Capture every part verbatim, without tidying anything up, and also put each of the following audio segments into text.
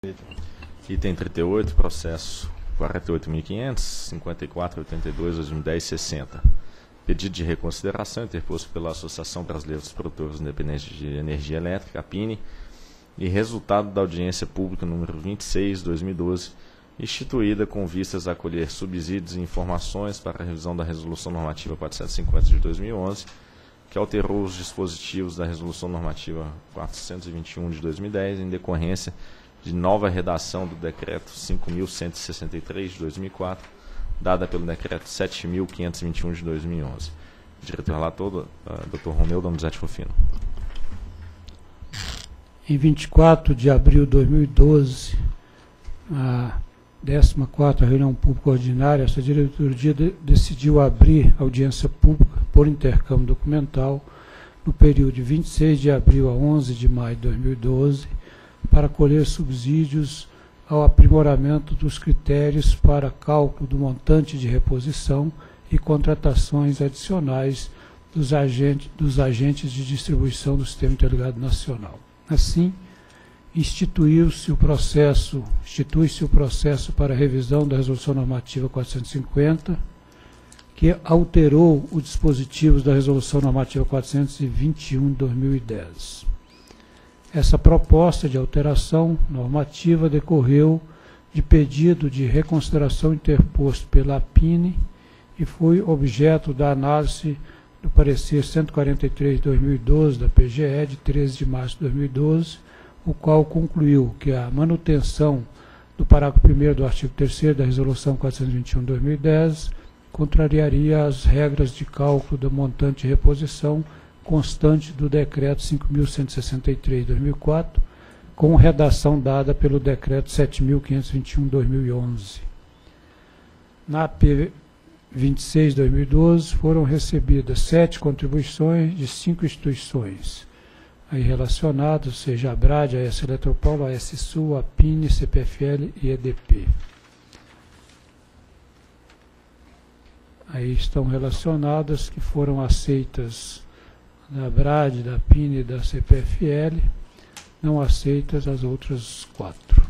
Item trinta e oito, processo quarenta e oito mil quinhentos, cinquenta e quatro, oitenta e dois, dois mil e dez, sessenta. Pedido de reconsideração interposto pela Associação Brasileira dos Produtores Independentes de Energia Elétrica, a PINE, e resultado da audiência pública número vinte e seis, dois mil e doze, instituída com vistas a acolher subsídios e informações para a revisão da Resolução Normativa quatrocentos e cinquenta de dois mil e onze, que alterou os dispositivos da Resolução Normativa quatrocentos e vinte e um de dois mil e dez em decorrência de nova redação do Decreto cinco mil cento e sessenta e três de dois mil e quatro, dada pelo Decreto sete mil quinhentos e vinte e um de dois mil e onze. Diretor relator, uh, doutor Romeu Donizete Rufino. Em vinte e quatro de abril de dois mil e doze, a décima quarta reunião pública ordinária, essa diretoria de, decidiu abrir audiência pública por intercâmbio documental no período de vinte e seis de abril a onze de maio de dois mil e doze, para colher subsídios ao aprimoramento dos critérios para cálculo do montante de reposição e contratações adicionais dos agentes, dos agentes de distribuição do Sistema Interligado Nacional. Assim, instituiu-se o processo, institui-se o processo para revisão da Resolução Normativa quatrocentos e cinquenta, que alterou os dispositivos da Resolução Normativa quatrocentos e vinte e um de dois mil e dez. Essa proposta de alteração normativa decorreu de pedido de reconsideração interposto pela PINE e foi objeto da análise do parecer cento e quarenta e três de dois mil e doze da P G E de treze de março de dois mil e doze, o qual concluiu que a manutenção do parágrafo primeiro do artigo terceiro da Resolução quatrocentos e vinte e um de dois mil e dez contrariaria as regras de cálculo do montante de reposição constante do Decreto cinco mil cento e sessenta e três de dois mil e quatro, com redação dada pelo Decreto sete mil quinhentos e vinte e um de dois mil e onze. Na P vinte e seis de dois mil e doze foram recebidas sete contribuições de cinco instituições aí relacionadas, ou seja, a Abrad, a AES Eletropaulo, a AES Sul, a PINE, C P F L e E D P. Aí estão relacionadas, que foram aceitas da Abrad, da PINE e da C P F L, não aceitas as outras quatro.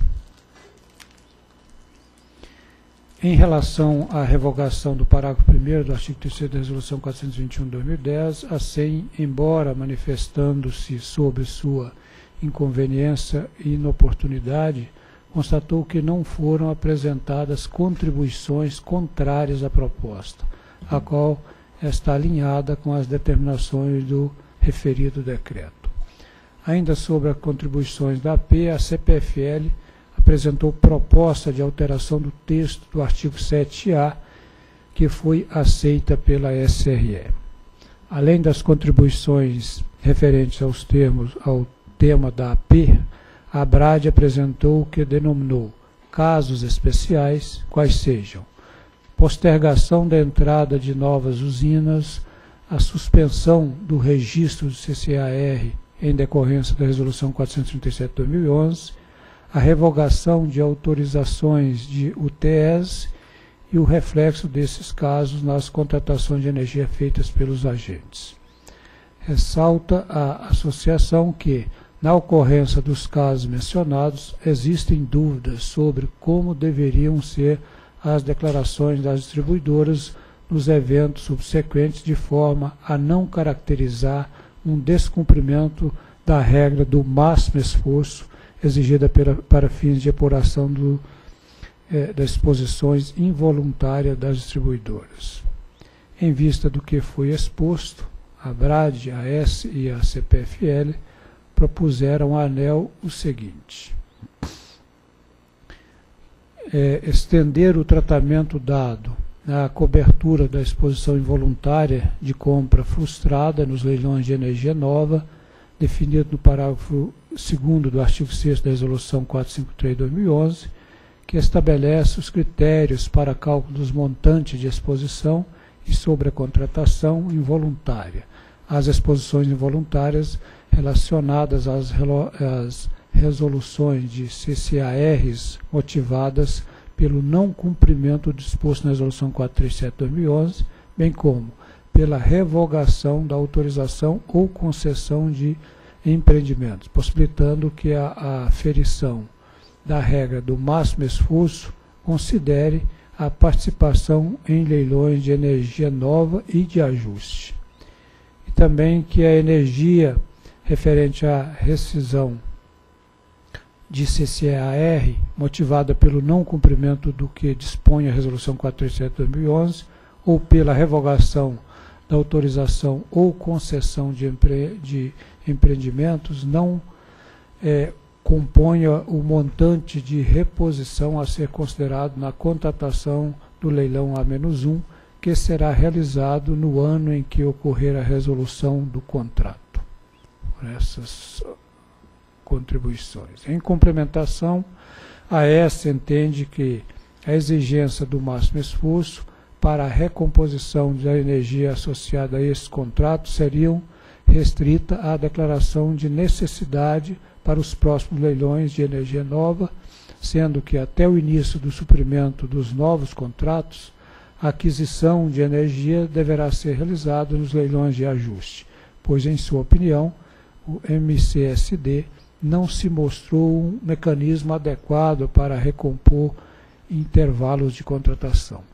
Em relação à revogação do parágrafo primeiro do artigo terceiro da Resolução quatrocentos e vinte e um de dois mil e dez, a S E M, embora manifestando-se sobre sua inconveniência e inoportunidade, constatou que não foram apresentadas contribuições contrárias à proposta, a qual está alinhada com as determinações do referido decreto. Ainda sobre as contribuições da A P, a C P F L apresentou proposta de alteração do texto do artigo sete A, que foi aceita pela S R E. Além das contribuições referentes aos termos, ao tema da A P, a Abrad apresentou o que denominou casos especiais, quais sejam postergação da entrada de novas usinas, a suspensão do registro do C C A R em decorrência da Resolução quatrocentos e trinta e sete de dois mil e onze, a revogação de autorizações de U T S e o reflexo desses casos nas contratações de energia feitas pelos agentes. Ressalta a associação que, na ocorrência dos casos mencionados, existem dúvidas sobre como deveriam ser as declarações das distribuidoras nos eventos subsequentes, de forma a não caracterizar um descumprimento da regra do máximo esforço exigida pela, para fins de apuração do, eh, das exposições involuntárias das distribuidoras. Em vista do que foi exposto, a Abrad, a AES e a C P F L propuseram à ANEEL o seguinte: é, estender o tratamento dado à cobertura da exposição involuntária de compra frustrada nos leilões de energia nova, definido no parágrafo segundo do artigo sexto da Resolução quatrocentos e cinquenta e três de dois mil e onze, que estabelece os critérios para cálculo dos montantes de exposição e sobre a contratação involuntária, as exposições involuntárias relacionadas às, às resoluções de C C A Rs motivadas pelo não cumprimento do disposto na Resolução quatrocentos e trinta e sete de dois mil e onze, bem como pela revogação da autorização ou concessão de empreendimentos, possibilitando que a, a aferição da regra do máximo esforço, considere a participação em leilões de energia nova e de ajuste. E também que a energia referente à rescisão de C C E A R, motivada pelo não cumprimento do que dispõe a Resolução quatrocentos e trinta e sete de dois mil e onze, ou pela revogação da autorização ou concessão de, empre de empreendimentos, não é, componha o montante de reposição a ser considerado na contratação do leilão A menos um, que será realizado no ano em que ocorrer a resolução do contrato. Por essas contribuições. Em complementação, a essa entende que a exigência do máximo esforço para a recomposição da energia associada a esses contratos seriam restrita à declaração de necessidade para os próximos leilões de energia nova, sendo que até o início do suprimento dos novos contratos, a aquisição de energia deverá ser realizada nos leilões de ajuste, pois, em sua opinião, o M C S D não se mostrou um mecanismo adequado para recompor intervalos de contratação.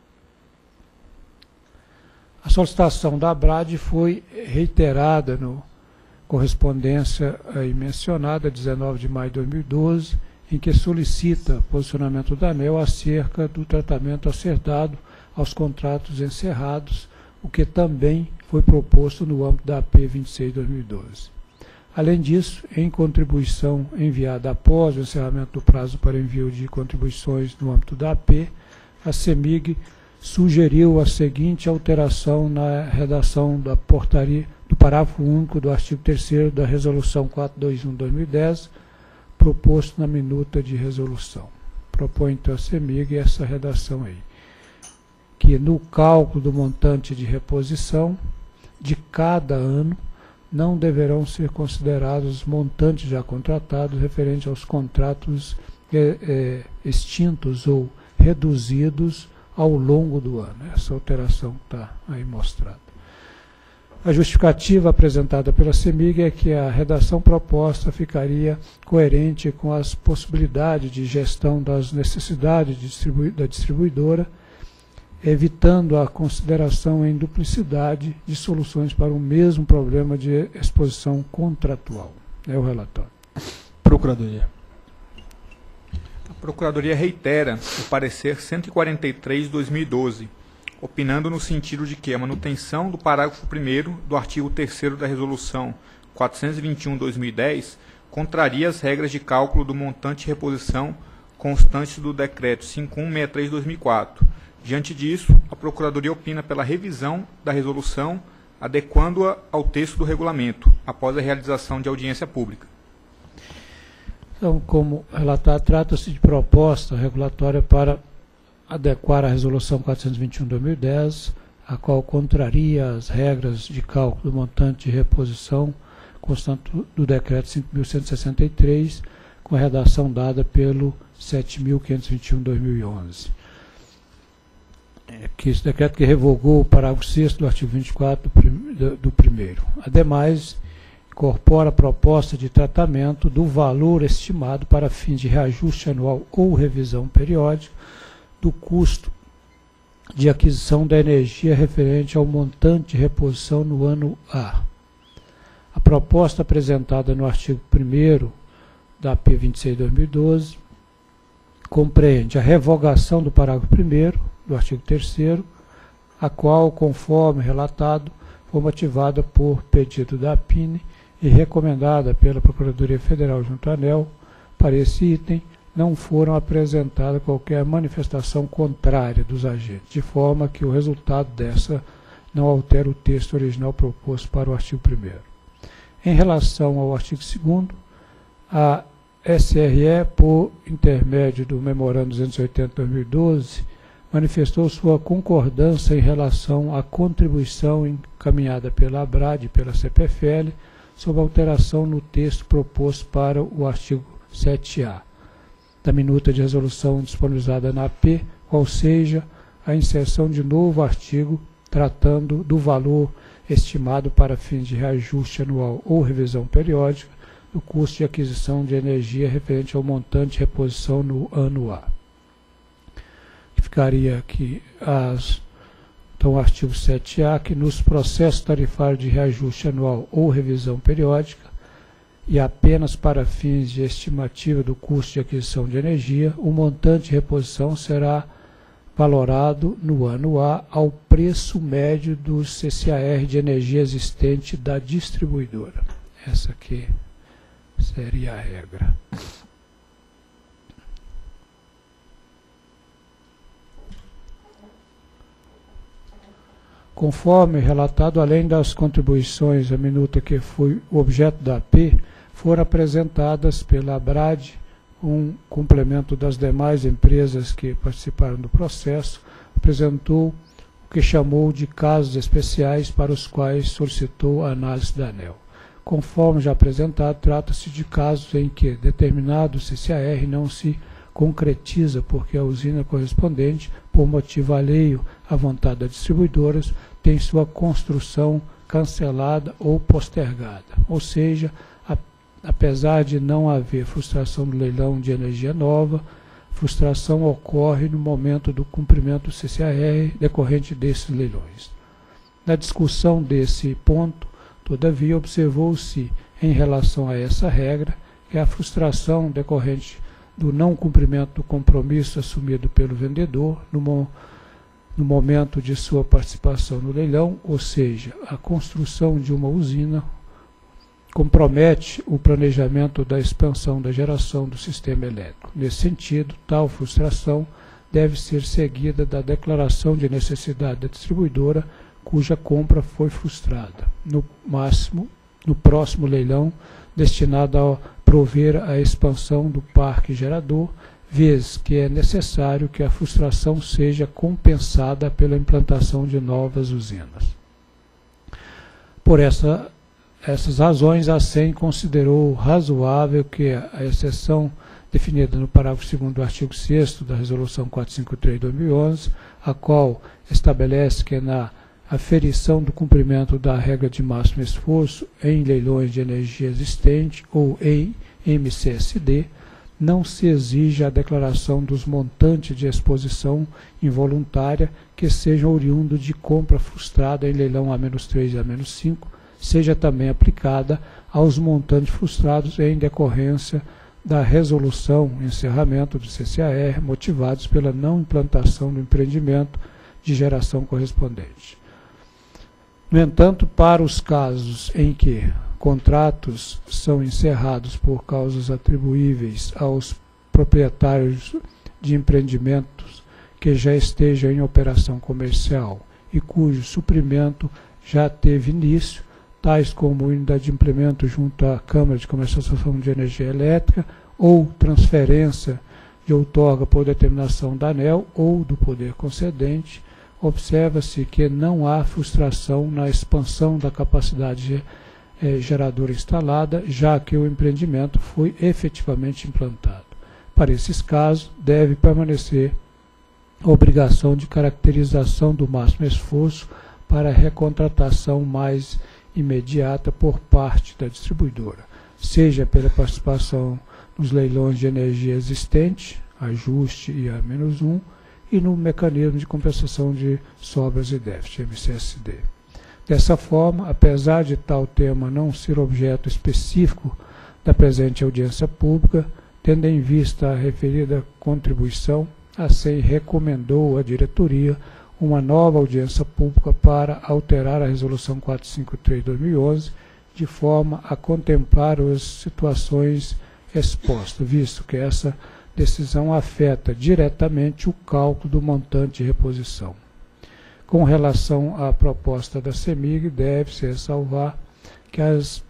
A solicitação da ABRAD foi reiterada no correspondência aí mencionada, dezenove de maio de dois mil e doze, em que solicita posicionamento da ANEEL acerca do tratamento a ser dado aos contratos encerrados, o que também foi proposto no âmbito da A P vinte e seis de dois mil e doze. Além disso, em contribuição enviada após o encerramento do prazo para envio de contribuições no âmbito da A P, a CEMIG sugeriu a seguinte alteração na redação da portaria do parágrafo único do artigo terceiro da Resolução quatrocentos e vinte e um de dois mil e dez, proposto na minuta de resolução. Propõe então a CEMIG essa redação aí, que no cálculo do montante de reposição de cada ano não deverão ser considerados os montantes já contratados referentes aos contratos é, é, extintos ou reduzidos ao longo do ano. Essa alteração está aí mostrada. A justificativa apresentada pela CEMIG é que a redação proposta ficaria coerente com as possibilidades de gestão das necessidades de distribu- da distribuidora, evitando a consideração em duplicidade de soluções para o mesmo problema de exposição contratual. É o relatório. Procuradoria. A Procuradoria reitera o parecer cento e quarenta e três de dois mil e doze, opinando no sentido de que a manutenção do parágrafo primeiro do artigo terceiro da Resolução quatrocentos e vinte e um de dois mil e dez contraria as regras de cálculo do montante de reposição constantes do Decreto cinco mil cento e sessenta e três de dois mil e quatro. Diante disso, a Procuradoria opina pela revisão da resolução, adequando-a ao texto do regulamento, após a realização de audiência pública. Então, como relatado, trata-se de proposta regulatória para adequar a Resolução quatrocentos e vinte e um de dois mil e dez, a qual contraria as regras de cálculo do montante de reposição constante do Decreto cinco mil cento e sessenta e três, com a redação dada pelo sete mil quinhentos e vinte e um de dois mil e onze. É, que esse decreto que revogou o parágrafo sexto do artigo vinte e quatro do, prim, do, do primeiro. Ademais, incorpora a proposta de tratamento do valor estimado para fins de reajuste anual ou revisão periódica do custo de aquisição da energia referente ao montante de reposição no ano A. A proposta apresentada no artigo primeiro da A P vinte e seis de dois mil e doze compreende a revogação do parágrafo primeiro do artigo terceiro, a qual, conforme relatado, foi motivada por pedido da A P I N e recomendada pela Procuradoria Federal junto à ANEEL. Para esse item, não foram apresentadas qualquer manifestação contrária dos agentes, de forma que o resultado dessa não altera o texto original proposto para o artigo primeiro. Em relação ao artigo segundo, a S R E, por intermédio do Memorando duzentos e oitenta de dois mil e doze, manifestou sua concordância em relação à contribuição encaminhada pela ABRAD e pela C P F L sobre alteração no texto proposto para o artigo sete A da minuta de resolução disponibilizada na A P, qual seja a inserção de novo artigo tratando do valor estimado para fins de reajuste anual ou revisão periódica do custo de aquisição de energia referente ao montante de reposição no ano A. Ficaria aqui as, então, o artigo sete A, que nos processos tarifários de reajuste anual ou revisão periódica, e apenas para fins de estimativa do custo de aquisição de energia, o montante de reposição será valorado no ano A ao preço médio do C C A R de energia existente da distribuidora. Essa aqui seria a regra. Conforme relatado, além das contribuições à minuta que foi o objeto da A P, foram apresentadas pela ABRAD um complemento das demais empresas que participaram do processo, apresentou o que chamou de casos especiais para os quais solicitou a análise da ANEEL. Conforme já apresentado, trata-se de casos em que determinado C C A R não se concretiza porque a usina correspondente, por motivo alheio à vontade das distribuidoras, tem sua construção cancelada ou postergada. Ou seja, a, apesar de não haver frustração do leilão de energia nova, frustração ocorre no momento do cumprimento do C C A R decorrente desses leilões. Na discussão desse ponto, todavia, observou-se, em relação a essa regra, que a frustração decorrente do não cumprimento do compromisso assumido pelo vendedor no, mo no momento de sua participação no leilão, ou seja, a construção de uma usina, compromete o planejamento da expansão da geração do sistema elétrico. Nesse sentido, tal frustração deve ser seguida da declaração de necessidade da distribuidora cuja compra foi frustrada, no máximo, no próximo leilão, destinado a prover a expansão do parque gerador, vez que é necessário que a frustração seja compensada pela implantação de novas usinas. Por essa, essas razões, a S E M considerou razoável que a exceção definida no parágrafo segundo do artigo sexto da Resolução quatrocentos e cinquenta e três de dois mil e onze, a qual estabelece que na aferição do cumprimento da regra de máximo esforço em leilões de energia existente ou em M C S D, não se exige a declaração dos montantes de exposição involuntária que sejam oriundos de compra frustrada em leilão A três e A cinco, seja também aplicada aos montantes frustrados em decorrência da resolução e encerramento do C C A R motivados pela não implantação do empreendimento de geração correspondente. No entanto, para os casos em que contratos são encerrados por causas atribuíveis aos proprietários de empreendimentos que já estejam em operação comercial e cujo suprimento já teve início, tais como unidade de implemento junto à Câmara de Comercialização de Energia Elétrica ou transferência de outorga por determinação da ANEEL ou do poder concedente, observa-se que não há frustração na expansão da capacidade eh, geradora instalada, já que o empreendimento foi efetivamente implantado. Para esses casos, deve permanecer a obrigação de caracterização do máximo esforço para a recontratação mais imediata por parte da distribuidora, seja pela participação nos leilões de energia existente, ajuste e A menos um, e no mecanismo de compensação de sobras e déficit, M C S D. Dessa forma, apesar de tal tema não ser objeto específico da presente audiência pública, tendo em vista a referida contribuição, a S E M recomendou à diretoria uma nova audiência pública para alterar a Resolução quatrocentos e cinquenta e três de dois mil e onze, de forma a contemplar as situações expostas, visto que essa decisão afeta diretamente o cálculo do montante de reposição. Com relação à proposta da CEMIG, deve-se ressalvar que as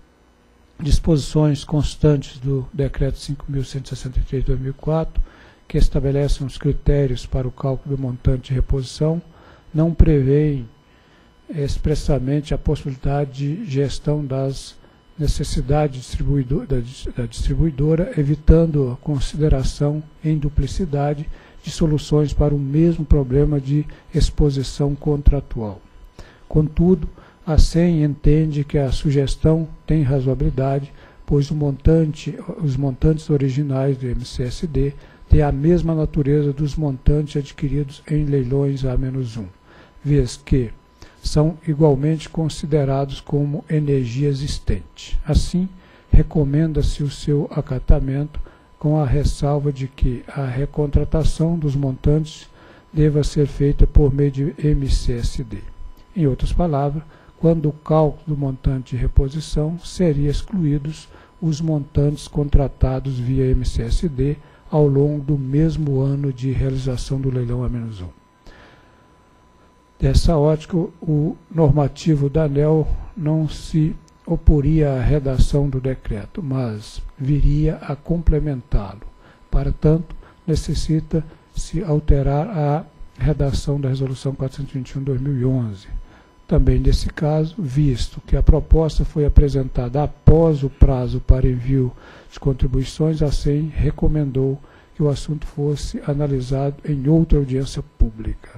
disposições constantes do Decreto cinco mil cento e sessenta e três de dois mil e quatro, que estabelecem os critérios para o cálculo do montante de reposição, não prevêem expressamente a possibilidade de gestão das necessidade distribuidor, da, da distribuidora, evitando a consideração em duplicidade de soluções para o mesmo problema de exposição contratual. Contudo, a S E M entende que a sugestão tem razoabilidade, pois o montante, os montantes originais do M C S D têm a mesma natureza dos montantes adquiridos em leilões A menos um, vez que são igualmente considerados como energia existente. Assim, recomenda-se o seu acatamento com a ressalva de que a recontratação dos montantes deva ser feita por meio de M C S D. Em outras palavras, quando o cálculo do montante de reposição, seria excluídos os montantes contratados via M C S D ao longo do mesmo ano de realização do leilão A menos um. Dessa ótica, o normativo da ANEEL não se oporia à redação do decreto, mas viria a complementá-lo. Para tanto, necessita-se alterar a redação da Resolução quatrocentos e vinte e um de dois mil e onze. Também nesse caso, visto que a proposta foi apresentada após o prazo para envio de contribuições, a S E M recomendou que o assunto fosse analisado em outra audiência pública.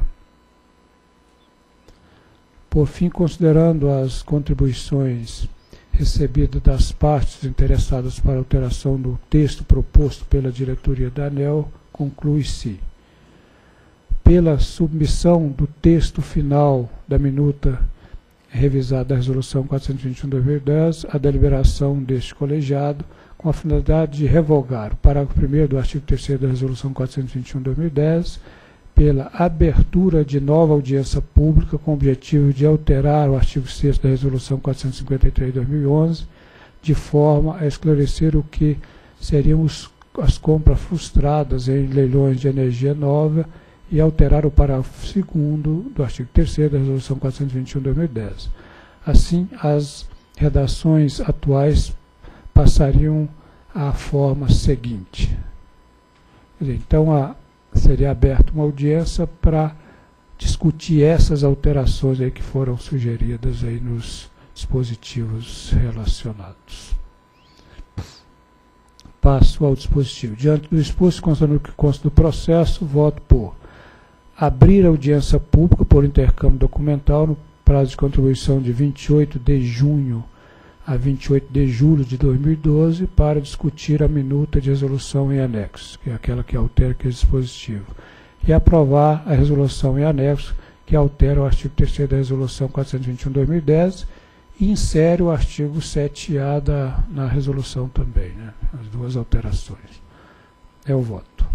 Por fim, considerando as contribuições recebidas das partes interessadas para alteração do texto proposto pela diretoria da ANEEL, conclui-se: pela submissão do texto final da minuta revisada da Resolução quatrocentos e vinte e um de dois mil e dez, a deliberação deste colegiado, com a finalidade de revogar o parágrafo primeiro do artigo terceiro da Resolução quatrocentos e vinte e um de dois mil e dez, pela abertura de nova audiência pública com o objetivo de alterar o artigo sexto da Resolução quatrocentos e cinquenta e três de dois mil e onze, de forma a esclarecer o que seriam os, as compras frustradas em leilões de energia nova e alterar o parágrafo segundo do artigo terceiro da Resolução quatrocentos e vinte e um de dois mil e dez. Assim, as redações atuais passariam à forma seguinte. Então, a seria aberta uma audiência para discutir essas alterações aí que foram sugeridas aí nos dispositivos relacionados. Passo ao dispositivo. Diante do exposto, constando que consta do processo, voto por abrir audiência pública por intercâmbio documental no prazo de contribuição de vinte e oito de junho a vinte e oito de julho de dois mil e doze, para discutir a minuta de resolução em anexo, que é aquela que altera aquele dispositivo, e aprovar a resolução em anexo, que altera o artigo terceiro da Resolução quatrocentos e vinte e um de dois mil e dez, e insere o artigo sete A da, na resolução também, né? As duas alterações. É o voto.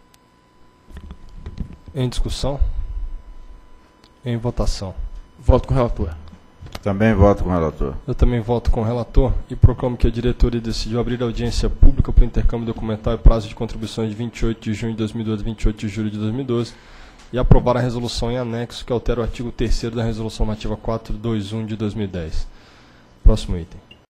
Em discussão? Em votação. Voto com o relator. Também voto com o relator. Eu também voto com o relator e proclamo que a diretoria decidiu abrir audiência pública para o intercâmbio documental e prazo de contribuições de vinte e oito de junho de dois mil e doze a vinte e oito de julho de dois mil e doze e aprovar a resolução em anexo que altera o artigo terceiro da Resolução Normativa quatrocentos e vinte e um de dois mil e dez. Próximo item.